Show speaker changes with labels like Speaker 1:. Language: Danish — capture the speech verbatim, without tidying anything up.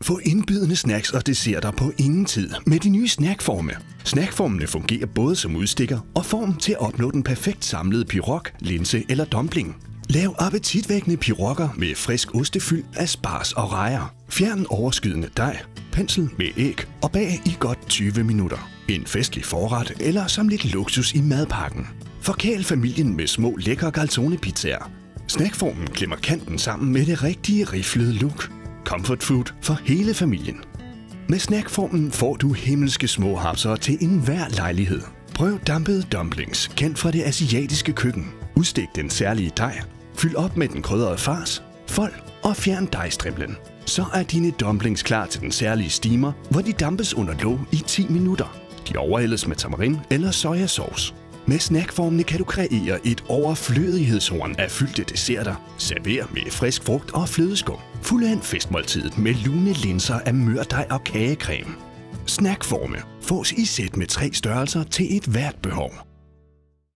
Speaker 1: Få indbydende snacks og desserter på ingen tid med de nye snackforme. Snackformene fungerer både som udstikker og form til at opnå den perfekt samlede pirog, linse eller dumpling. Lav appetitvækkende pirokker med frisk ostefyld, asparges og rejer. Fjern overskydende dej, pensel med æg og bag i godt tyve minutter. En festlig forret eller som lidt luksus i madpakken. Forkæl familien med små lækre calzone-pizzaer. Snackformen klemmer kanten sammen med det rigtige riflede look. Comfort food for hele familien. Med snackformen får du himmelske små hapser til enhver lejlighed. Prøv dampede dumplings, kendt fra det asiatiske køkken. Udstik den særlige dej. Fyld op med den krydrede fars. Fold og fjern dejstrimlen. Så er dine dumplings klar til den særlige steamer, hvor de dampes under låg i ti minutter. De overhældes med tamarin eller sojasauce. Med snackformene kan du kreere et overflødighedshorn af fyldte desserter. Server med frisk frugt og flødeskum. Fuld af festmåltidet med lune linser af mørdej og kagecreme. Snackforme fås i sæt med tre størrelser til et hvert behov.